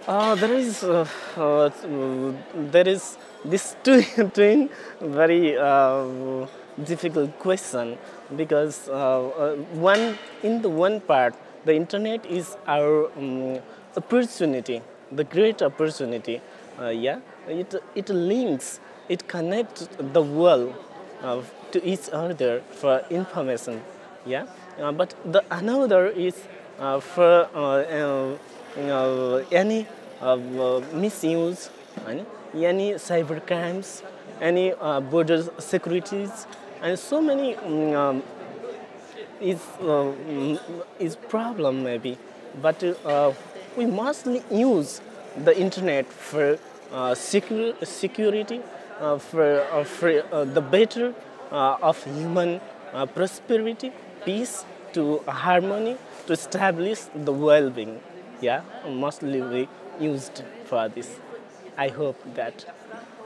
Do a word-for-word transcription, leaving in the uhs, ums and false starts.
Uh, there is uh, uh, there is this twin, twin very uh, difficult question because uh, uh, one in the one part the internet is our um, opportunity, the great opportunity. Uh, yeah, it it links, it connects the world uh, to each other for information. Yeah, uh, but the another is uh, for uh, uh, you know, any uh, uh, misuse, and any cyber crimes, any uh, border securities, and so many mm, um, is uh, mm, is problem maybe, but uh, we mostly use the internet for uh, secure, security, uh, for, uh, for uh, the better uh, of human uh, prosperity, peace, to harmony, to establish the well-being. Yeah, mostly we used for this. I hope that.